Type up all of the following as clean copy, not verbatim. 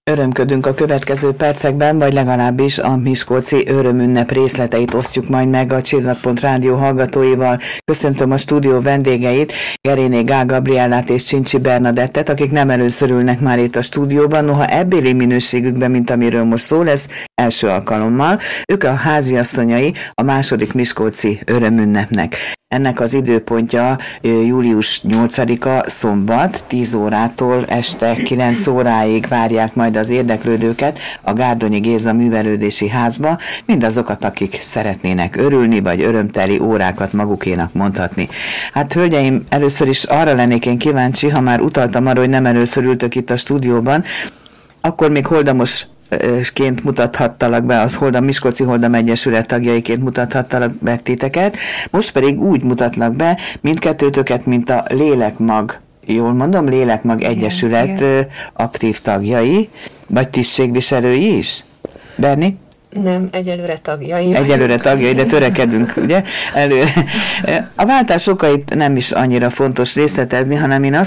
Örömködünk a következő percekben, vagy legalábbis a miskolci örömünnep részleteit osztjuk majd meg a Csillagpont Rádió hallgatóival. Köszöntöm a stúdió vendégeit, Geréné Gál Gabriellát és Csincsi Bernadettet, akik nem először ülnek már itt a stúdióban, noha ebbéli minőségükben, mint amiről most szó lesz, első alkalommal. Ők a háziasszonyai a második miskolci örömünnepnek. Ennek az időpontja július 8-a szombat, 10 órától este 9 óráig várják majd az érdeklődőket a Gárdonyi Géza Művelődési Házba, mindazokat, akik szeretnének örülni, vagy örömteli órákat magukénak mondhatni. Hát hölgyeim, először is arra lennék én kíváncsi, ha már utaltam arra, hogy nem először ültök itt a stúdióban, akkor még Holdamosként mutathattalak be, az Miskolci Holdam Egyesület tagjaiként mutathattalak be titeket, most pedig úgy mutatlak be mindkettőtöket, mint a Lélekmag, jól mondom, Lélekmag Egyesület igen. Aktív tagjai, vagy tisztségviselői is? Berni? Nem, egyelőre tagjai. Egyelőre tagjai, de törekedünk, ugye? Előre. A váltás okait nem is annyira fontos részletezni, hanem én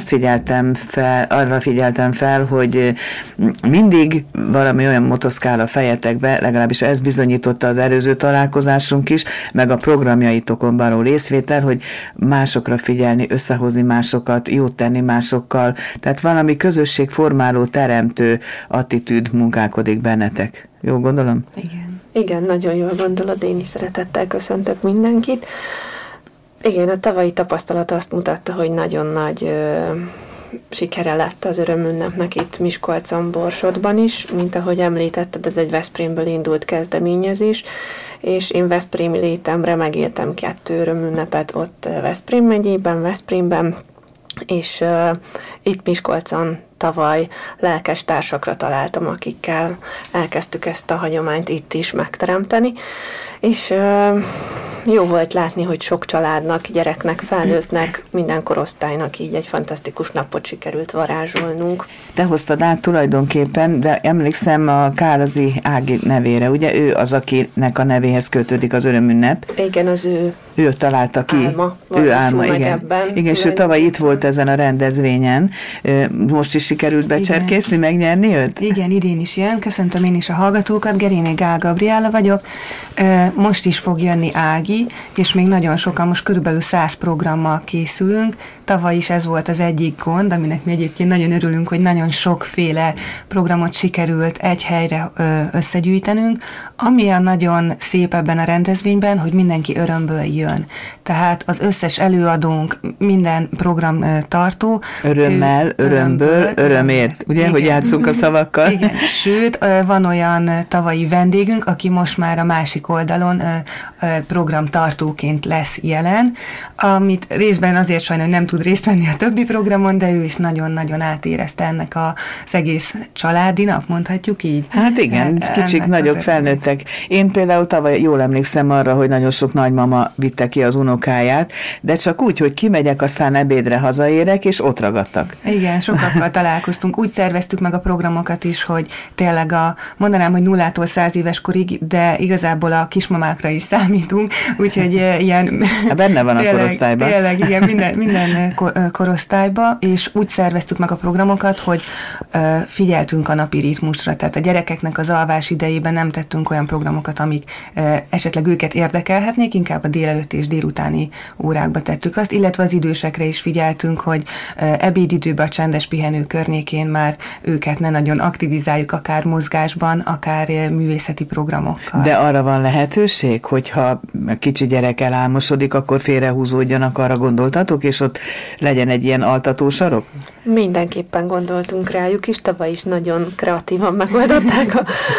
arra figyeltem fel, hogy mindig valami olyan motoszkál a fejetekbe, legalábbis ez bizonyította az előző találkozásunk is, meg a programjaitokon való részvétel, hogy másokra figyelni, összehozni másokat, jót tenni másokkal, tehát valami közösségformáló, teremtő attitűd munkálkodik bennetek. Jól gondolom? Igen, nagyon jól gondolod, én is szeretettel köszöntök mindenkit. Igen, a tavalyi tapasztalat azt mutatta, hogy nagyon nagy sikere lett az örömünnepnek itt Miskolcon, Borsodban is, mint ahogy említetted, ez egy Veszprémből indult kezdeményezés, és én veszprémi létemre megéltem 2 örömünnepet ott Veszprém megyében, Veszprémben, és itt Miskolcon tavaly lelkes társakra találtam, akikkel elkezdtük ezt a hagyományt itt is megteremteni, és jó volt látni, hogy sok családnak, gyereknek, felnőttnek, minden korosztálynak így egy fantasztikus napot sikerült varázsolnunk. Te hoztad át tulajdonképpen, de emlékszem a Kálazi Ági nevére, ugye ő az, akinek a nevéhez kötődik az örömünnep. Igen, az ő találta ki. Ő álma, igen. Ebben. Igen, és ő tavaly itt volt ezen a rendezvényen. Most is sikerült becserkészni, megnyerni őt? Igen, idén is jön. Köszöntöm én is a hallgatókat. Geréné Gál Gabriella vagyok. Most is fog jönni Ági, és még nagyon sokan, most körülbelül 100 programmal készülünk. Tavaly is ez volt az egyik gond, aminek mi egyébként nagyon örülünk, hogy nagyon sokféle programot sikerült egy helyre összegyűjtenünk. Ami a nagyon szép ebben a rendezvényben, hogy mindenki örömből jön. Tehát az összes előadónk, minden program tartó. Örömmel, örömből, örömért. Ugye, igen. Hogy játszunk a szavakkal? Igen. Sőt, van olyan tavalyi vendégünk, aki most már a másik oldalon programtartóként lesz jelen, amit részben azért sajnos nem tud részt venni a többi programon, de ő is nagyon-nagyon átérezte ennek az egész családinak, mondhatjuk így. Hát igen, kicsik, nagyok, felnőttek. Én például tavaly jól emlékszem arra, hogy nagyon sok nagymama vitte ki az unokáját, de csak úgy, hogy kimegyek, aztán ebédre hazaérek, és ott ragadtak. Igen, sokakkal találkoztunk. Úgy szerveztük meg a programokat is, hogy tényleg mondanám, hogy 0-tól 100 éves korig, de igazából a kismamákra is számítunk, úgyhogy ilyen... Benne van a korosztályban. Tényleg, igen, minden korosztályba, és úgy szerveztük meg a programokat, hogy figyeltünk a napi ritmusra, tehát a gyerekeknek az alvás idejében nem tettünk olyan programokat, amik esetleg őket érdekelhetnék, inkább a délelőtt és délutáni órákba tettük azt, illetve az idősekre is figyeltünk, hogy ebédidőben a csendes pihenő környékén már őket ne nagyon aktivizáljuk, akár mozgásban, akár művészeti programokkal. De arra van lehetőség, hogyha kicsi gyerek elálmosodik, akkor félrehúzódjanak, arra gondoltatok, és ott legyen egy ilyen altatósarok? Mindenképpen gondoltunk rájuk is, tavaly is nagyon kreatívan megoldották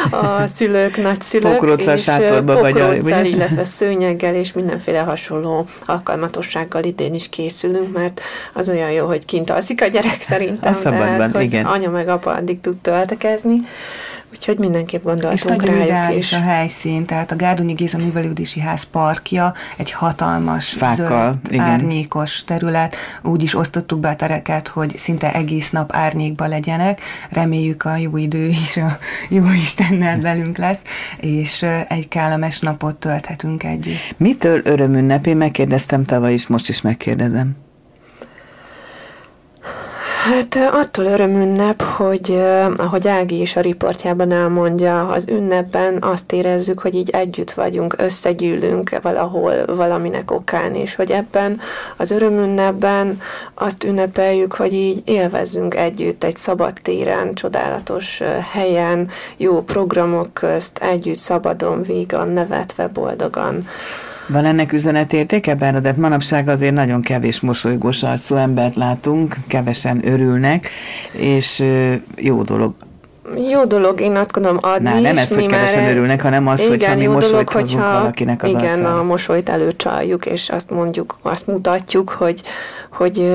a szülők, nagyszülők. Pokróccal, sátorba vagy pokróccal, illetve szőnyeggel és mindenféle hasonló alkalmatossággal idén is készülünk, mert az olyan jó, hogy kint alszik a gyerek szerintem. A szabadban, tehát, igen. Anya meg apa addig tud töltekezni. Úgyhogy mindenképp gondoltunk rájuk is. És nagyon ideális a helyszín, tehát a Gárdonyi Géza Művelődési Ház parkja egy hatalmas, fákkal, zöld, árnyékos terület. Úgy is osztottuk be a tereket, hogy szinte egész nap árnyékba legyenek. Reméljük a jó idő is a jó Istennel velünk lesz, és egy kellemes napot tölthetünk együtt. Mitől örömünnep? Én megkérdeztem tavaly is, most is megkérdezem. Hát attól örömünnep, hogy ahogy Ági is a riportjában elmondja, az ünnepben azt érezzük, hogy így együtt vagyunk, összegyűlünk valahol valaminek okán, és hogy ebben az örömünnepben azt ünnepeljük, hogy így élvezzünk együtt egy szabad téren, csodálatos helyen, jó programok közt, együtt szabadon, vígan, nevetve, boldogan. Van ennek üzenetértéke, Bernadett? Manapság azért nagyon kevés mosolygós arcú embert látunk, kevesen örülnek, és jó dolog. Jó dolog, én azt gondolom adni is. Nem ez, hogy kevesen örülnek, hanem az, hogyha mi mosolyt hozunk valakinek az arcára. Igen, a mosolyt előcsaljuk, és azt mondjuk, azt mutatjuk, hogy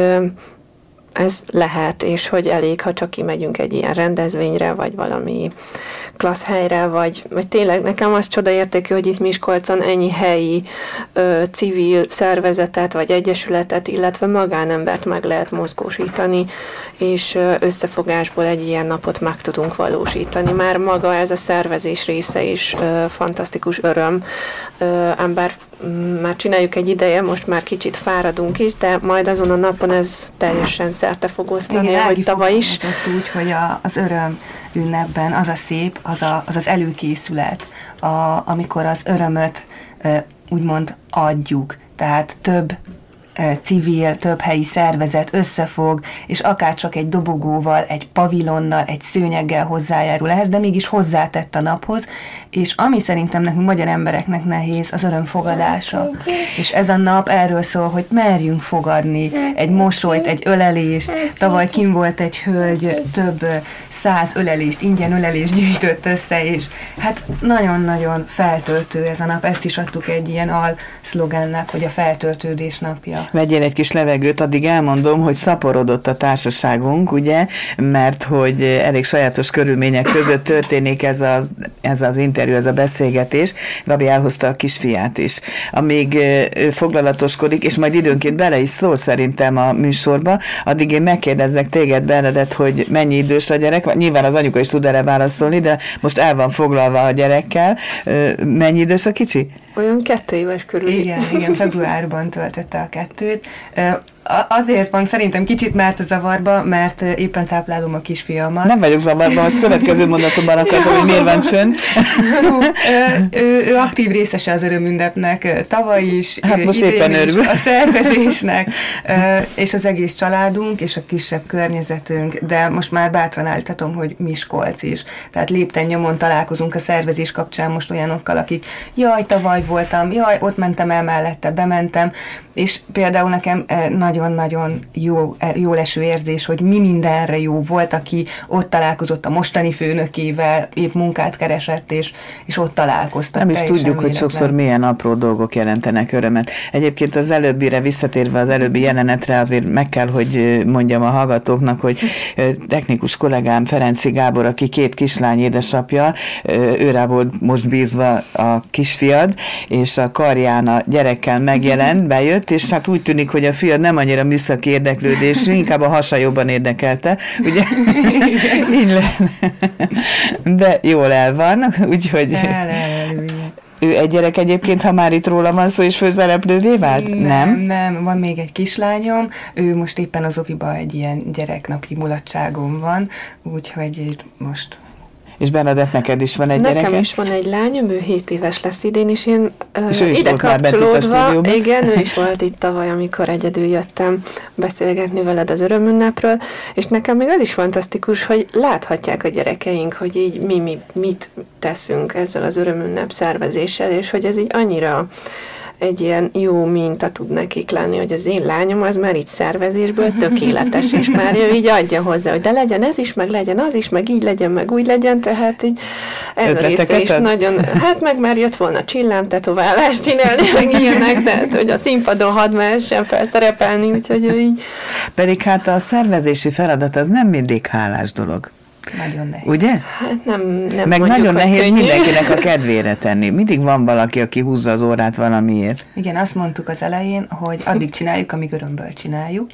ez lehet, és hogy elég, ha csak kimegyünk egy ilyen rendezvényre, vagy valami klassz helyre, vagy tényleg nekem az csodaértékű, hogy itt Miskolcon ennyi helyi civil szervezetet, vagy egyesületet, illetve magánembert meg lehet mozgósítani, és összefogásból egy ilyen napot meg tudunk valósítani. Már maga ez a szervezés része is fantasztikus öröm. Ember már csináljuk egy ideje, most már kicsit fáradunk is, de majd azon a napon ez teljesen szerte fog osztani, hogy tavaly is. Úgy, hogy az öröm ünnepben az a szép, az előkészület, amikor az örömöt úgymond adjuk, tehát több civil, több helyi szervezet összefog, és akár csak egy dobogóval, egy pavilonnal, egy szőnyeggel hozzájárul ehhez, de mégis hozzátett a naphoz, és ami szerintem nekünk magyar embereknek nehéz, az örömfogadása. És ez a nap erről szól, hogy merjünk fogadni egy mosolyt, egy ölelést. Tavaly kim volt egy hölgy, több 100 ölelést, ingyen ölelést gyűjtött össze, és hát nagyon-nagyon feltöltő ez a nap. Ezt is adtuk egy ilyen alszlogennek, hogy a feltöltődés napja. Vegyél egy kis levegőt, addig elmondom, hogy szaporodott a társaságunk, ugye, mert hogy elég sajátos körülmények között történik ez az interjú, ez a beszélgetés. Gabi elhozta a kisfiát is, amíg foglalatoskodik, és majd időnként bele is szól szerintem a műsorba, addig én megkérdeznek téged, Bernadett, hogy mennyi idős a gyerek. Nyilván az anyuka is tud erre válaszolni, de most el van foglalva a gyerekkel. Mennyi idős a kicsi? Olyan 2 éves körül. Igen, februárban töltötte a 2-t. Azért van szerintem kicsit mert a zavarba, mert éppen táplálom a kisfiamat. Nem vagyok zavarban, az következő mondatomban akartam, hogy miért van csönd. Ő aktív részese az örömünnepnek, tavaly is, hát most idén is, a szervezésnek, és az egész családunk, és a kisebb környezetünk, de most már bátran állítatom, hogy Miskolc is. Tehát lépten nyomon találkozunk a szervezés kapcsán most olyanokkal, akik jaj, tavaly voltam, jaj, ott mentem el mellette, bementem, és például nekem nagyon-nagyon jó leső érzés, hogy mi mindenre jó volt, aki ott találkozott a mostani főnökével, épp munkát keresett, és ott találkoztak. Nem is tudjuk, véletlen, hogy sokszor milyen apró dolgok jelentenek örömet. Egyébként az előbbire visszatérve az előbbi jelenetre azért meg kell, hogy mondjam a hallgatóknak, hogy technikus kollégám Ferenci Gábor, aki 2 kislány édesapja, őrá volt most bízva a kisfiad, és a karján a gyerekkel megjelent, bejött, és hát úgy tűnik, hogy a fiad nem annyira műszaki érdeklődésű, inkább a hasa jobban érdekelte, ugye? De jól el van, úgyhogy... Ő egy gyerek egyébként, ha már itt róla van szó, és főszereplővé vált? Nem, van még egy kislányom, ő most éppen az oviba egy ilyen gyereknapi mulatságon van, úgyhogy most... És Bernadett, neked is van egy gyereke? Nekem is van egy lányom, ő 7 éves lesz idén, és én és ő is ide kapcsolódva, igen, ő is volt itt tavaly, amikor egyedül jöttem beszélgetni veled az örömünnepről, és nekem még az is fantasztikus, hogy láthatják a gyerekeink, hogy így mit teszünk ezzel az örömünnep szervezéssel, és hogy ez így annyira egy ilyen jó minta tud nekik lenni, hogy az én lányom az már így szervezésből tökéletes, és már ő így adja hozzá, hogy de legyen ez is, meg legyen az is, meg így legyen, meg úgy legyen, tehát így ez a része is nagyon, hát meg már jött volna csillámtetoválást csinálni, meg ilyenek, de hogy a színpadon hadd mehessen felszerepelni, úgyhogy ő így. Pedig hát a szervezési feladat az nem mindig hálás dolog. Nagyon nehéz. Ugye? Hát nem meg mondjuk, nagyon nehéz könnyű. Mindenkinek a kedvére tenni. Mindig van valaki, aki húzza az órát valamiért. Igen, azt mondtuk az elején, hogy addig csináljuk, amíg örömből csináljuk.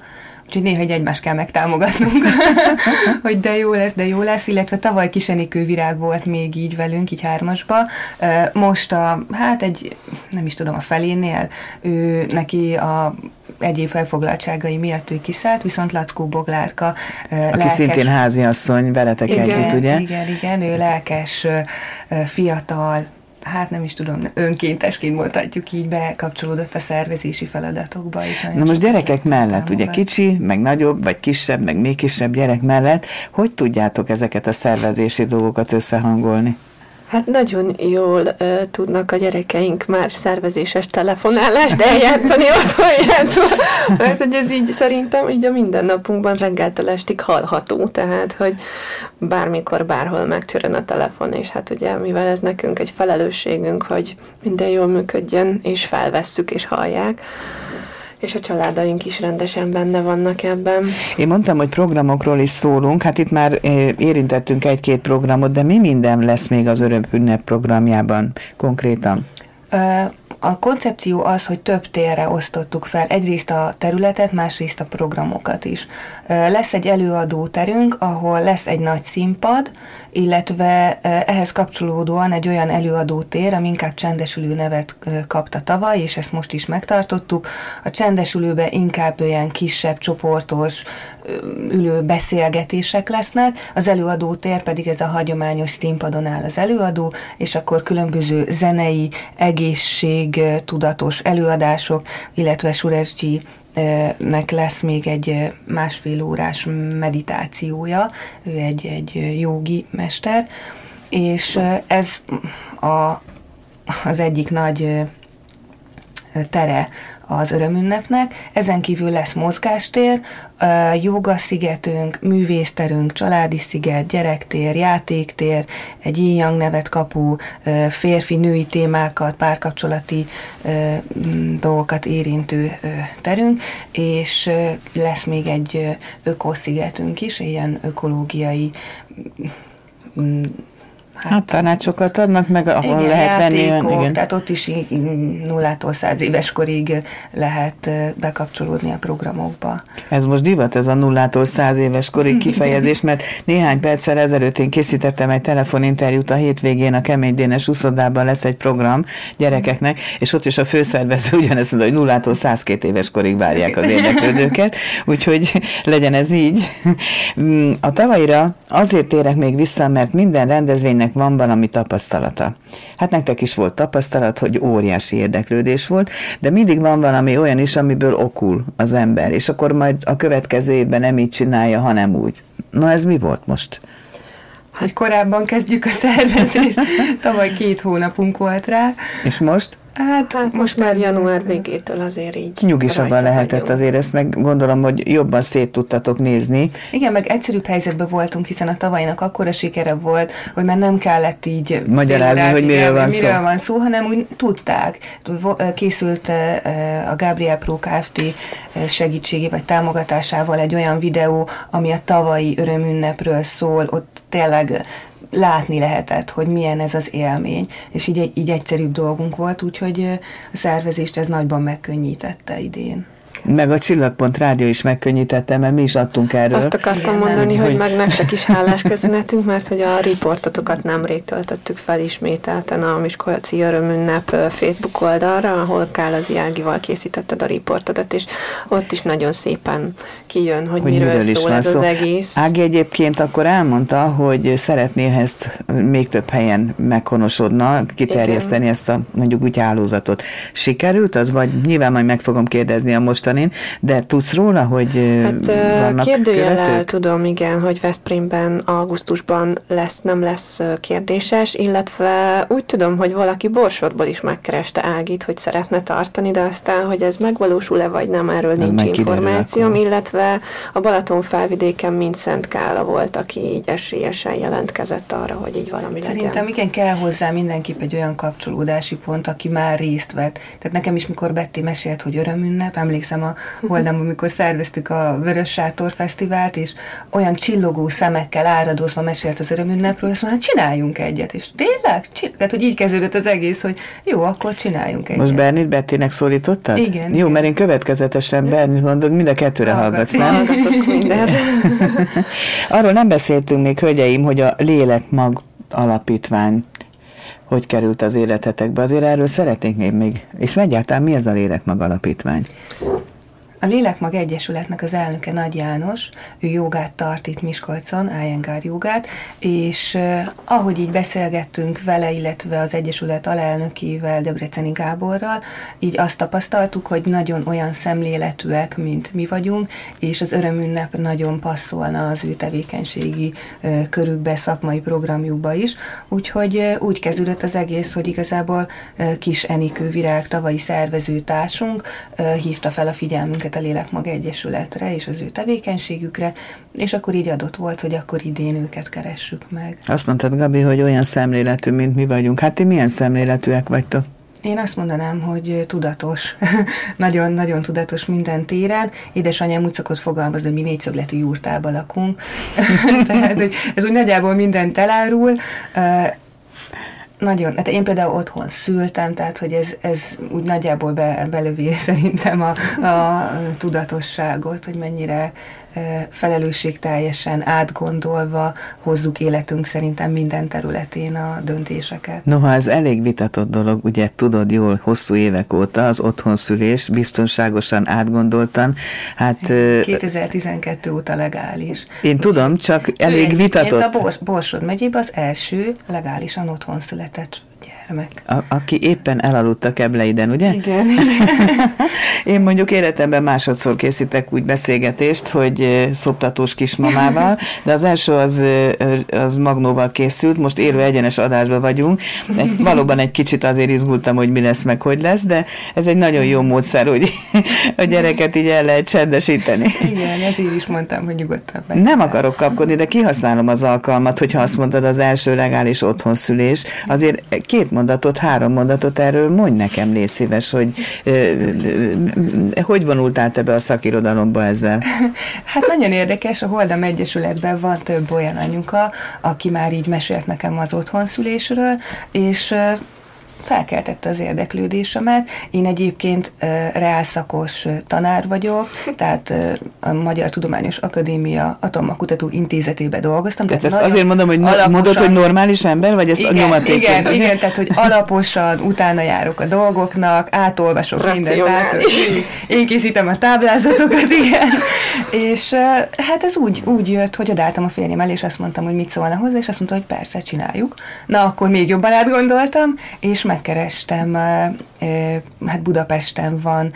Úgyhogy néha egymást kell megtámogatnunk, hogy de jó lesz, illetve tavaly Kis Enikő Virág volt még így velünk, így 3-asba. Most nem is tudom, a felénél, neki a egyéb felfoglaltságai miatt ő kiszállt, viszont Lackó Boglárka aki szintén háziasszony, veletek együtt, ugye? Igen, ő lelkes, fiatal, nem is tudom, önkéntesként mondhatjuk így, bekapcsolódott a szervezési feladatokba is. Na most gyerekek mellett, ugye kicsi, meg nagyobb, vagy kisebb, meg még kisebb gyerek mellett, hogy tudjátok ezeket a szervezési dolgokat összehangolni? Hát nagyon jól tudnak a gyerekeink már szervezéses telefonálást eljátszani, otthon játszva, mert hogy ez így szerintem így a mindennapunkban reggeltől estig hallható, tehát hogy bármikor, bárhol megcsörön a telefon, és hát ugye mivel ez nekünk egy felelősségünk, hogy minden jól működjön, és felvesszük, és hallják, és a családaink is rendesen benne vannak ebben. Én mondtam, hogy programokról is szólunk, hát itt már érintettünk 1-2 programot, de mi minden lesz még az Örömünnep programjában konkrétan? A koncepció az, hogy több térre osztottuk fel, egyrészt a területet, másrészt a programokat is. Lesz egy előadóterünk, ahol lesz egy nagy színpad, illetve ehhez kapcsolódóan egy olyan előadótér, ami inkább csendesülő nevet kapta tavaly, és ezt most is megtartottuk. A csendesülőben inkább olyan kisebb, csoportos, ülő beszélgetések lesznek, az előadótér pedig ez a hagyományos színpadon áll az előadó, és akkor különböző zenei, tudatos előadások, illetve Suresji-nek lesz még egy 1,5 órás meditációja, ő egy jógi mester, és ez az egyik nagy tere az Örömünnepnek. Ezen kívül lesz mozgástér, jogaszigetünk, művészterünk, családi sziget, gyerektér, játéktér, egy yin-yang nevet kapó, férfi-női témákat, párkapcsolati dolgokat érintő terünk, és lesz még egy ökoszigetünk is, ilyen ökológiai tanácsokat adnak meg, ahol igen, lehet játékok, venni. Igen. Tehát ott is 0-tól 100 éves korig lehet bekapcsolódni a programokba. Ez most divat, ez a 0-tól 100 éves korig kifejezés, mert néhány perccel ezelőtt én készítettem egy telefoninterjút a hétvégén, a Kemény Dénes úszodában lesz egy program gyerekeknek, és ott is a főszervező ugyanezt mondta, hogy 0-tól 102 éves korig várják az érdeklődőket, úgyhogy legyen ez így. A tavalyra azért térek még vissza, mert minden rendezvénynek van valami tapasztalata. Hát nektek is volt tapasztalat, hogy óriási érdeklődés volt, de mindig van valami olyan is, amiből okul az ember, és akkor majd a következő évben nem így csinálja, hanem úgy. Na ez mi volt most? Hogy korábban kezdjük a szervezést, tavaly 2 hónapunk volt rá. És most? Hát most már január végétől azért így. Nyugisabban lehetett azért, ezt meg gondolom, hogy jobban szét tudtatok nézni. Igen, meg egyszerűbb helyzetben voltunk, hiszen a tavalynak akkora sikere volt, hogy már nem kellett így magyarázni, hogy miről van szó, hanem úgy tudták. Készült a Gabriel Pro Kft. Segítségével vagy támogatásával egy olyan videó, ami a tavalyi Örömünnepről szól, ott tényleg látni lehetett, hogy milyen ez az élmény, és így egyszerűbb dolgunk volt, úgyhogy a szervezést ez nagyban megkönnyítette idén. Meg a Csillagpont Rádió is megkönnyítette, mert mi is adtunk erről. Azt akartam mondani, hogy meg nektek is hálás köszönetünk, mert hogy a riportotokat nemrég töltöttük fel ismételten a Miskolci Örömünnep Facebook oldalra, ahol Kálazi Ágival készítetted a riportodat, és ott is nagyon szépen kijön, hogy miről szól ez az egész. Ági egyébként akkor elmondta, hogy szeretné ezt még több helyen meghonosodna, kiterjeszteni ezt a mondjuk úgy hálózatot. Sikerült az, vagy nyilván majd meg fogom kérdezni a mostanin, de tudsz róla, hogy vannak kérdőjellel tudom, igen, hogy Veszprémben augusztusban nem lesz kérdéses, illetve úgy tudom, hogy valaki Borsodból is megkereste Ágit, hogy szeretne tartani, de aztán, hogy ez megvalósul-e vagy nem, erről nincs információm, illetve a Balatonfelvidéken mind Szent Kála volt, aki így esélyesen jelentkezett arra, hogy így valami legyen. Szerintem igen, kell hozzá mindenképp egy olyan kapcsolódási pont, aki már részt vett. Tehát nekem is, mikor Betty mesélt, hogy Örömünnep, emlékszem, emlékszem a Holdamban, amikor szerveztük a Vörös Sátor Fesztivált, és olyan csillogó szemekkel áradozva mesélt az örömünnepről, azt mondta, hát csináljunk egyet. És tényleg? Tehát, hogy így kezdődött az egész, hogy jó, akkor csináljunk egyet. Most Bernit Bettinek szólítottad? Igen. Jó, igen. Mert én következetesen Bernit mondod, mind a kettőre hallgatsz, nem? Hallgatok mindenre. Arról nem beszéltünk még, hölgyeim, hogy a Lélekmag Alapítvány hogy került az életetekbe. Azért erről szeretnénk még. És egyáltalán mi ez a Lélekmag Alapítvány? A Lélekmag Egyesületnek az elnöke Nagy János, ő jogát tart itt Miskolcon, Iyengar jogát, és ahogy így beszélgettünk vele, illetve az Egyesület alelnökével, Debreceni Gáborral, így azt tapasztaltuk, hogy nagyon olyan szemléletűek, mint mi vagyunk, és az örömünnep nagyon passzolna az ő tevékenységi körükbe, szakmai programjukba is. Úgyhogy úgy kezdődött az egész, hogy igazából Kis Enikő Virág, tavalyi szervezőtársunk hívta fel a figyelmünket a Lélekmag Egyesületre és az ő tevékenységükre, és akkor így adott volt, hogy akkor idén őket keressük meg. Azt mondtad, Gabi, hogy olyan szemléletű, mint mi vagyunk. Hát ti milyen szemléletűek vagytok? Én azt mondanám, hogy tudatos, nagyon-nagyon tudatos minden téren. Édesanyám úgy szokott fogalmazni, hogy mi négyszögletű jurtába lakunk. Tehát, hogy ez úgy nagyjából mindent elárul. Nagyon, hát én például otthon szültem, tehát hogy ez úgy nagyjából belövi szerintem a tudatosságot, hogy mennyire felelősségteljesen átgondolva hozzuk életünk szerintem minden területén a döntéseket. Noha ez elég vitatott dolog, ugye tudod jól hosszú évek óta az otthonszülés biztonságosan átgondoltan, hát... 2012 óta legális. Én tudom, csak elég vitatott. A Borsod megyében az első legálisan otthon született gyermek. Aki éppen elaludt a Kebleiden, ugye? Igen. Én mondjuk életemben másodszor készítek úgy beszélgetést, hogy szoptatós kismamával, de az első az Magnóval készült, most élő egyenes adásban vagyunk. Valóban egy kicsit azért izgultam, hogy mi lesz, meg hogy lesz, de ez egy nagyon jó módszer, hogy a gyereket így el lehet csendesíteni. Igen, hát én is mondtam, hogy nyugodtan. Nem akarok kapkodni, de kihasználom az alkalmat, hogyha azt mondtad, az első legális otthonszülés. Azért 2 mondatot, 3 mondatot erről mondj nekem, légy szíves, hogy vonultál te be a szakirodalomba ezzel? Hát nagyon érdekes, a Holdam Egyesületben van több olyan anyuka, aki már így mesélt nekem az otthonszülésről, és felkeltette az érdeklődésemet. Én egyébként reálszakos tanár vagyok, tehát a Magyar Tudományos Akadémia Atomakutató Intézetében dolgoztam. Tehát ezt azért mondom, hogy mondod, hogy normális ember, vagy ezt igen, a nyomatékként? Igen, tehát hogy alaposan utána járok a dolgoknak, átolvasok mindent. Én készítem a táblázatokat, igen. És hát ez úgy jött, hogy odaálltam a férjem elé, és azt mondtam, hogy mit szólna hozzá, és azt mondta, hogy persze, csináljuk. Na, akkor még jobban átgondoltam, és megkerestem, hát Budapesten van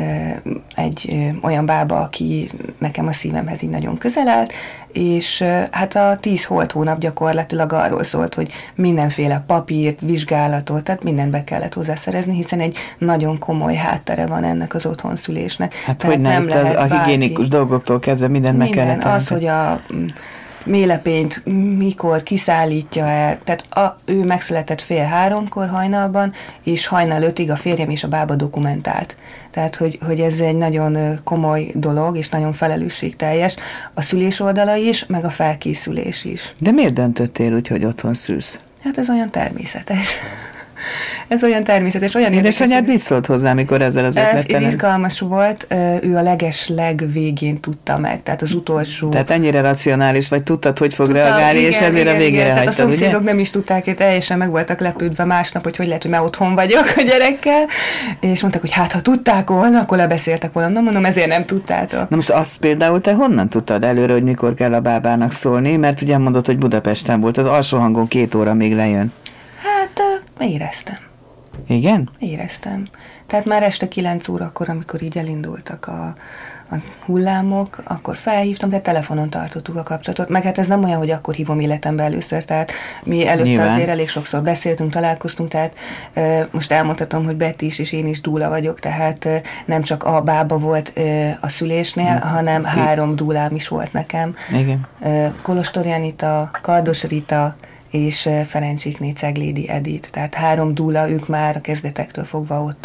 egy olyan bába, aki nekem a szívemhez így nagyon közel állt, és hát a 10 holt hónap gyakorlatilag arról szólt, hogy mindenféle papírt, vizsgálatot, tehát mindent be kellett hozzászerezni, hiszen egy nagyon komoly háttere van ennek az otthonszülésnek. Hát hogy nem lehet a higiénikus dolgoktól kezdve mindent meg kellett tenni. Az, hogy a mélepényt mikor kiszállítja el, tehát ő megszületett 2:30 hajnalban, és hajnal 5-ig a férjem és a bába dokumentált. Tehát, hogy ez egy nagyon komoly dolog, és nagyon felelősségteljes, a szülés oldala is, meg a felkészülés is. De miért döntöttél úgy, hogy otthon szülsz? Hát ez olyan természetes. Ez olyan természetes, olyan érdekes. Édesanyád mit szólt hozzá, amikor ezzel az ötlettel? Ez izgalmas volt, ő a legvégén tudta meg, tehát az utolsó... Tehát ennyire racionális, vagy tudtad, hogy fog reagálni, igen, és ezért a végére hagytad, tehát a szomszédok nem is tudták, hogy teljesen meg voltak lepődve másnap, hogy lehet, hogy már otthon vagyok a gyerekkel, és mondták, hogy hát, ha tudták volna, akkor lebeszéltek volna. Na, mondom, ezért nem tudtátok. Na most azt például te honnan tudtad előre, hogy mikor kell a bábának szólni, mert ugye mondod, hogy Budapesten volt, az alsó hangon 2 óra még lejön. Hát éreztem. Igen? Éreztem. Tehát már este 9 órakor, amikor így elindultak a hullámok, akkor felhívtam, de telefonon tartottuk a kapcsolatot. Meg hát ez nem olyan, hogy akkor hívom életembe először, tehát mi előtte nyilván azért elég sokszor beszéltünk, találkoztunk, tehát most elmondhatom, hogy Betty is, és én is dúla vagyok, tehát nem csak a bába volt a szülésnél, hanem 3 dúlám is volt nekem. Igen. Kolostor Janita, Kardos Rita, és Ferencsikné Ceglédi Edith. Tehát 3 dúla, ők már a kezdetektől fogva ott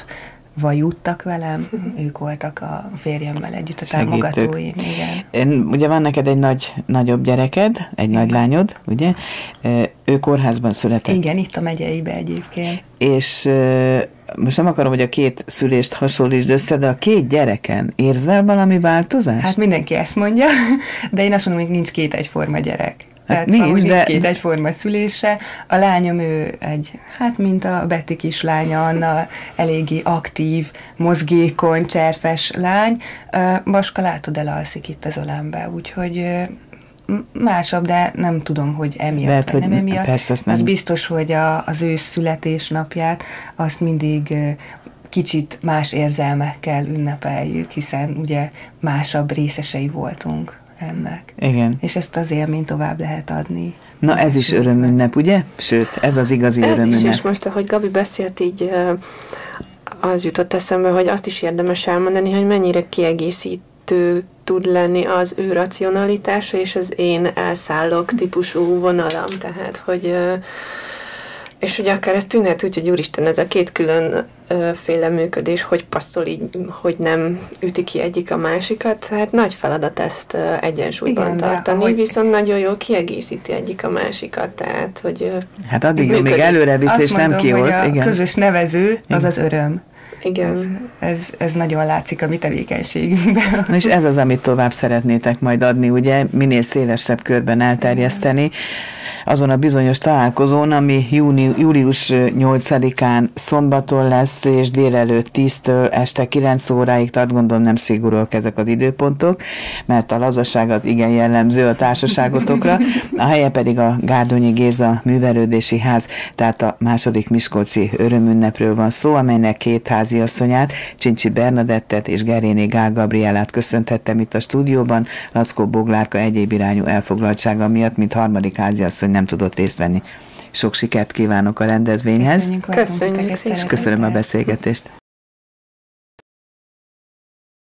vajudtak velem, ők voltak a férjemmel együtt a támogatóim. Igen. Ugye van neked egy nagyobb gyereked, egy nagy lányod, ugye? Ő kórházban született. Igen, itt a megyeibe egyébként. És most nem akarom, hogy a két szülést hasonlítsd össze, de a két gyereken érzel valami változást? Hát mindenki ezt mondja, de én azt mondom, hogy nincs két egyforma gyerek. Tehát nincs két egyforma szülése. A lányom ő mint a Betty kislánya, Anna eléggé aktív, mozgékony, cserfes lány. Vaska, látod, elalszik itt az ölembe, úgyhogy másabb, de nem tudom, hogy emiatt, lehet, nem emiatt. Persze, nem. Az biztos, hogy az ő születésnapját azt mindig kicsit más érzelmekkel ünnepeljük, hiszen ugye másabb részesei voltunk ennek. Igen. És ezt az élményt tovább lehet adni. Na ez is örömünnep, ugye? Sőt, ez az igazi örömünnep. Ez is, és most, ahogy Gabi beszélt, így az jutott eszembe, hogy azt is érdemes elmondani, hogy mennyire kiegészítő tud lenni az ő racionalitása, és az én elszállok típusú vonalam. Tehát, hogy és ugye akár ez tűnhet úgy, hogy úristen, ez a két különféle működés, hogy passzol így, hogy nem üti ki egyik a másikat. Hát nagy feladat ezt egyensúlyban tartani, viszont nagyon jól kiegészíti egyik a másikat. Tehát, hogy hát addig, még előre visz, és nem kiolt. Hogy a közös nevező az az öröm. Igen. Ez nagyon látszik a mi tevékenységünkben. És ez az, amit tovább szeretnétek majd adni, ugye, minél szélesebb körben elterjeszteni. Azon a bizonyos találkozón, ami július 8-án szombaton lesz, és délelőtt 10-től este 9 óráig, tehát gondolom nem szigorúak ezek az időpontok, mert a lazaság az igen jellemző a társaságotokra. A helye pedig a Gárdonyi Géza Művelődési Ház, tehát a második miskolci örömünnepről van szó, amelynek két háziasszonyát, Csincsi Bernadettet és Geréné Gál Gabriellát köszöntettem itt a stúdióban. Lackó Boglárka egyéb irányú elfoglaltsága miatt, mint harmadik háziasszony nem tudott részt venni. Sok sikert kívánok a rendezvényhez. Köszönjük. És köszönöm a beszélgetést.